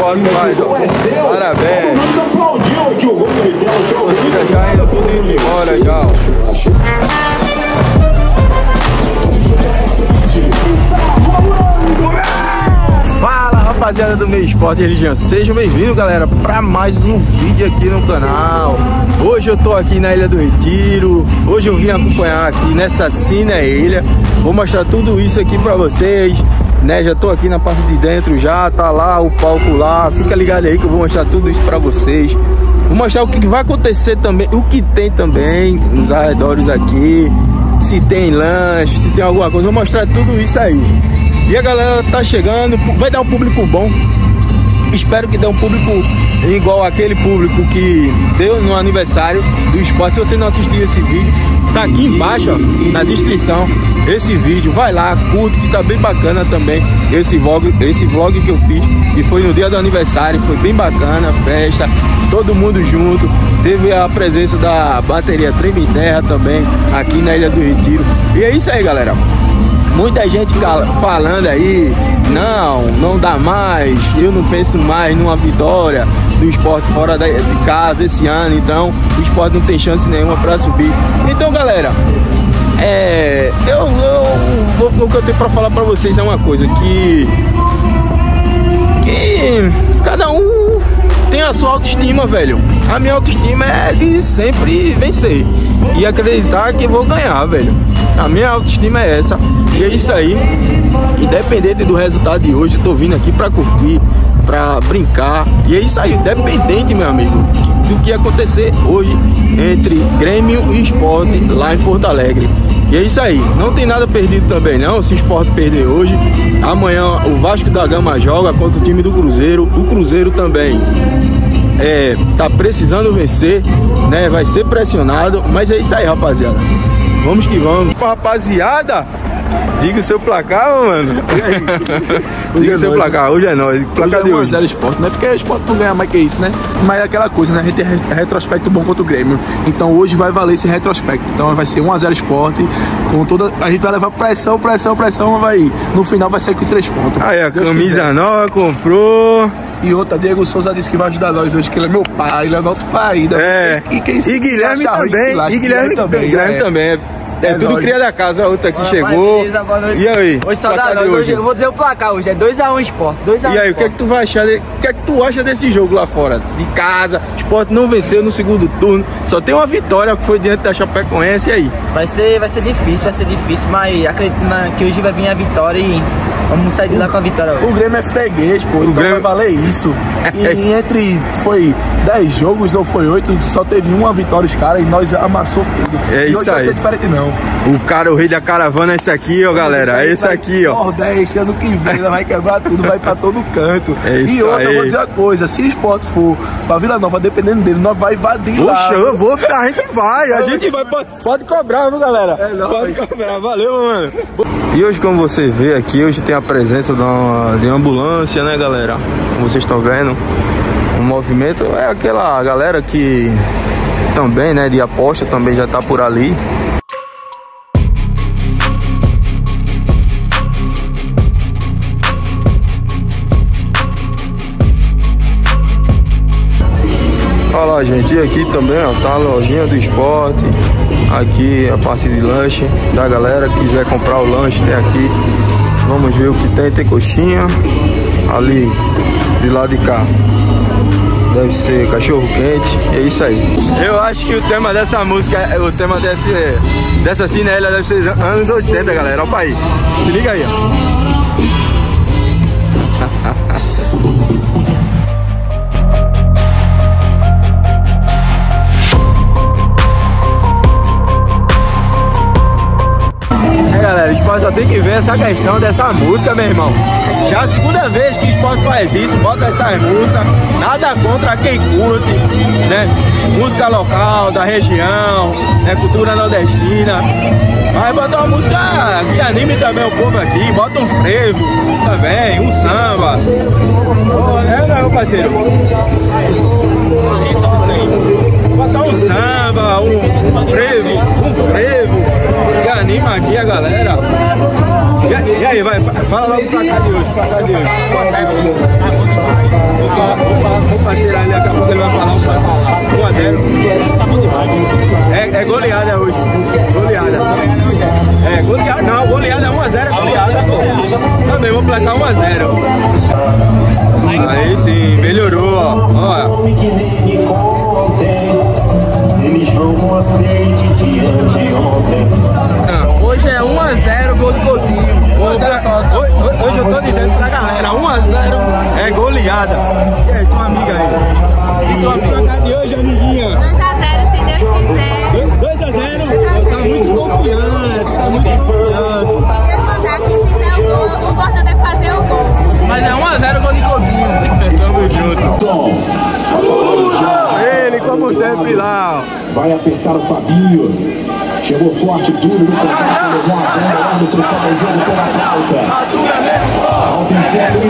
esporte faz, ó. Parabéns. Já indo tudo indo embora já, ó. Fala, rapaziada do Meio Esporte e Religião, sejam bem-vindos, galera, para mais um vídeo aqui no canal. Hoje eu tô aqui na Ilha do Retiro. Hoje eu vim acompanhar aqui nessa Cine Ilha. Vou mostrar tudo isso aqui para vocês, né? Já tô aqui na parte de dentro, já tá lá o palco lá. Fica ligado aí que eu vou mostrar tudo isso para vocês. Vou mostrar o que vai acontecer também, o que tem também nos arredores aqui, se tem lanche, se tem alguma coisa. Vou mostrar tudo isso aí. E a galera tá chegando, vai dar um público bom. Espero que dê um público igual aquele público que deu no aniversário do esporte. Se você não assistiu esse vídeo, tá aqui embaixo, ó, na descrição, esse vídeo. Vai lá, curte, que tá bem bacana também esse vlog que eu fiz. E foi no dia do aniversário, foi bem bacana a festa, todo mundo junto. Teve a presença da bateria Treme Terra também, aqui na Ilha do Retiro. E é isso aí, galera. Muita gente falando aí, não dá mais, eu não penso mais numa vitória do esporte fora de casa esse ano, então o esporte não tem chance nenhuma para subir. Então, galera, o que eu tenho para falar para vocês é uma coisa, que cada um tem a sua autoestima, velho. A minha autoestima é de sempre vencer e acreditar que vou ganhar, velho. A minha autoestima é essa. E é isso aí. Independente do resultado de hoje, eu tô vindo aqui pra curtir, pra brincar. E é isso aí. Independente, meu amigo, do que acontecer hoje entre Grêmio e Sport lá em Porto Alegre. E é isso aí. Não tem nada perdido também, não. Se o Sport perder hoje, amanhã o Vasco da Gama joga contra o time do Cruzeiro. O Cruzeiro também tá precisando vencer, né? Vai ser pressionado. Mas é isso aí, rapaziada. Vamos que vamos. Rapaziada, diga o seu placar, mano. Diga o seu placar, hoje é nóis. Placar de hoje. 1 a 0 Sport, né? Porque o Sport não ganha mais que isso, né? Mas é aquela coisa, né? A gente tem retrospecto bom contra o Grêmio. Então hoje vai valer esse retrospecto. Então vai ser 1 a 0 Sport. Com toda... A gente vai levar pressão, vai ir. No final vai sair com 3 pontos. Aí, a camisa nova, comprou. E outra, Diego Souza disse que vai ajudar nós hoje, que ele é meu pai, ele é nosso pai. E Guilherme também. Guilherme também. É tudo cria da casa, a outra aqui chegou. Beleza, boa noite. E aí? Hoje só dá hoje. Eu vou dizer o placar hoje, é 2 a 1 Sport. 2 a 1 E aí, o que é que tu vai achar? O que é que tu acha desse jogo lá fora? De casa, o Sport não venceu no segundo turno, só tem uma vitória que foi diante da Chapecoense, e aí? Vai ser difícil, mas acredito que hoje vai vir a vitória e vamos sair de lá com a vitória hoje. O Grêmio é freguês, pô, então Grêmio... vai valer isso. E entre, foi 10 jogos ou foi 8, só teve uma vitória os caras e nós amassou tudo. É e isso hoje aí. Não vai ser diferente, não. O rei da caravana é esse aqui, ó, galera. É esse aqui, ó. Nordeste, ano que vem, vai quebrar tudo, vai pra todo canto. É isso aí. E outra, eu vou dizer uma coisa, se o Sport for pra Vila Nova, dependendo dele, nós vai invadir lá. Poxa, eu vou, a gente vai, pode cobrar, viu, galera? Pode cobrar, valeu, mano. E hoje, como você vê aqui, hoje tem a presença de uma ambulância, né, galera? Como vocês estão vendo, o movimento é aquela galera que também, né, de aposta, também já tá por ali. Olha lá, gente, e aqui também, ó, tá a lojinha do esporte. Aqui a parte de lanche da galera que quiser comprar o lanche, tem aqui. Vamos ver o que tem. Tem coxinha ali de lado de cá, deve ser cachorro quente. É isso aí. Eu acho que o tema dessa música, o tema dessa Cine Ilha deve ser anos 80, galera. Olha o país, se liga aí, ó. Galera, o Sport só tem que ver essa questão dessa música, meu irmão. Já é a segunda vez que o Sport faz isso, bota essas músicas. Nada contra quem curte, né? Música local, da região, né? Cultura nordestina. Mas bota uma música que anime também o povo aqui. Bota um frevo também, um samba. Meu parceiro? Botar um samba, um frevo, que anime anima aqui a galera. E aí, vai, fala logo o placar de hoje. Vou falar com o parceiro ali, daqui a pouco ele vai falar 1-0. É goleada hoje. Goleada. É, goleada não, goleada 1-0, goleada, pô. Também vou placar 1-0. Aí sim, melhorou, ó. Eles vão com aceite de anteontem. Hoje é 1-0, gol do Coutinho. Hoje eu tô dizendo pra galera, 1-0 é goleada. E aí, tua amiga aí? O placar de hoje, amiguinha? 2-0, se Deus quiser. 2-0? Tá muito confiante, tá muito confiante. Se Deus mandar, quem fizer o gol, o importante é fazer o gol. Mas é 1-0, gol de Coutinho. Tamo junto. Ele, como sempre, lá, ó. Vai apertar o Fabinho. Chegou forte, duro no contato, levou a banda, o árbitro toma o jogo pela falta. Falta em sério,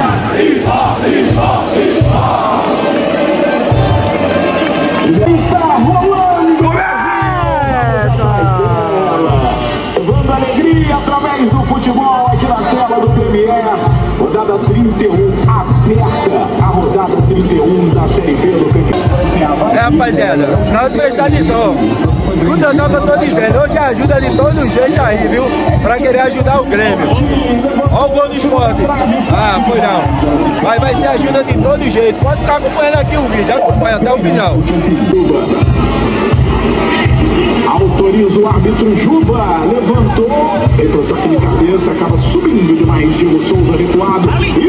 está rolando! Levando alegria através do futebol aqui na tela do Premier. Rodada 31, aberta a rodada 31 da Série B do Campeonato. Rapaziada, na última edição, escuta só o que eu tô dizendo, hoje ajuda de todo jeito aí, viu? Pra querer ajudar o Grêmio. Ó o gol do Sport. Ah, foi não. Mas vai ser ajuda de todo jeito. Pode ficar acompanhando aqui o vídeo, acompanha até o final. Autoriza o árbitro Juba, levantou, ele botou aqui de cabeça, acaba subindo demais, Diego Souza recuado e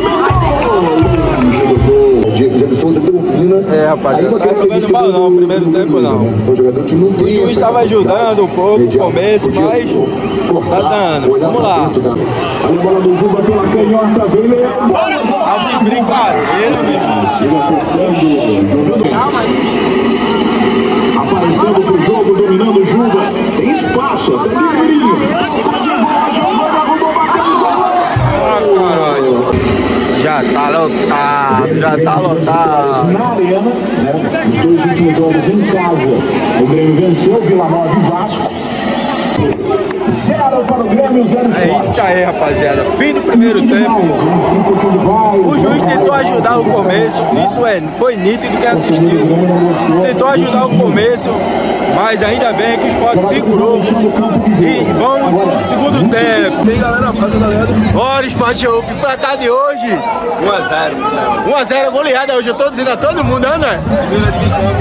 Diego Souza domina. É, rapaziada, não tava jogando mal não, no primeiro tempo não. O jogador que não tem. O juiz estava ajudando um pouco no começo, mas tá dando. Vamos lá. Olha a bola do Juba pela canhota, vem Leandro. Tá de brincadeira, meu. Aparecendo pro jogo, dominando o Juba. Tem espaço, até livrinho. Já tá lotado. Na arena, né? Os dois últimos jogos em casa. O Grêmio venceu, Vila Nova e Vasco. 0 para o Grêmio, 0 É isso aí, rapaziada. Fim do primeiro tempo. O juiz tentou ajudar o começo. Isso foi nítido quem assistiu. Tentou ajudar o começo, mas ainda bem que o Sport segurou. E vamos pro segundo tempo. Tem galera, faz a galera. Bora, Sport, o placar de hoje 1-0. 1-0 goleada hoje. Eu tô dizendo a todo mundo, André. Primeira divisão.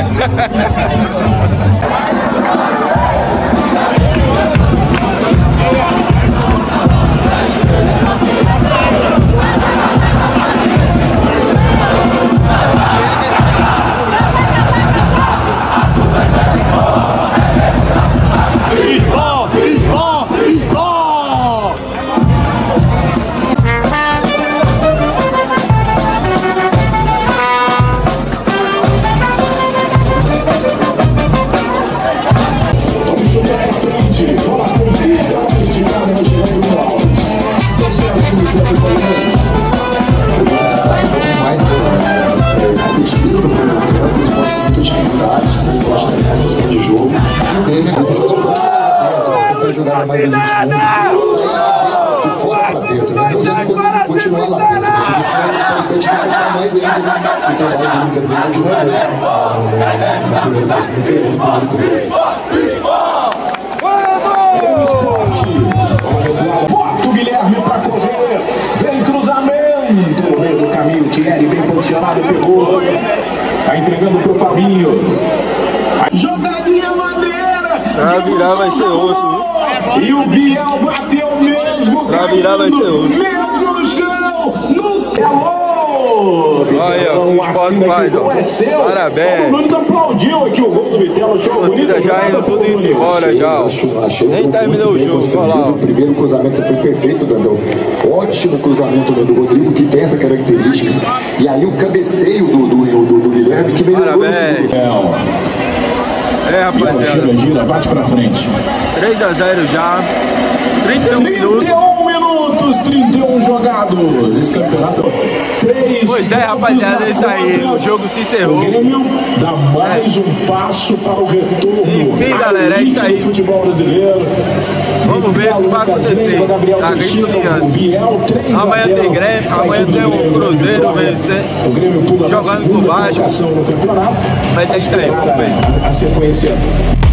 Continuar lá dentro, porque senão ele vai mais ainda o trabalho do Lucas Lima que vai ver. Bota o Guilherme para correr. Vem cruzamento no meio do caminho. Thierry bem posicionado, pegou. Tá entregando pro Fabinho. Jogadinha maneira. Pra virar vai ser osso. E o Biel bateu mesmo. Pra virar vai ser osso. Mesmo no chão. No telão. Olha, o Sport faz, ó. Parabéns. O Nunes aplaudiu aqui o gol do Vitelo. Show bonito. Já indo tudo isso embora já. Nem terminou o jogo, olha lá. O primeiro cruzamento foi perfeito, Dandão. Ótimo cruzamento do Rodrigo, que tem essa característica. E aí o cabeceio do Guilherme, que melhorou. Parabéns. Rapaziada. Gira, bate pra frente. 3-0 já. 31 minutos. 31 minutos, 31 jogados. Esse campeonato 3 Pois é, rapaziada, é isso aí. O jogo se encerrou. O Grêmio dá mais um passo para o retorno. Enfim, galera, é isso aí. Do futebol brasileiro. Vamos ver o que vai acontecer. Tá gritando. Amanhã tem Grêmio, amanhã tem o Cruzeiro vencer. O Grêmio pula jogando por baixo. no campeonato. Mas é isso aí, vamos ver. A sequência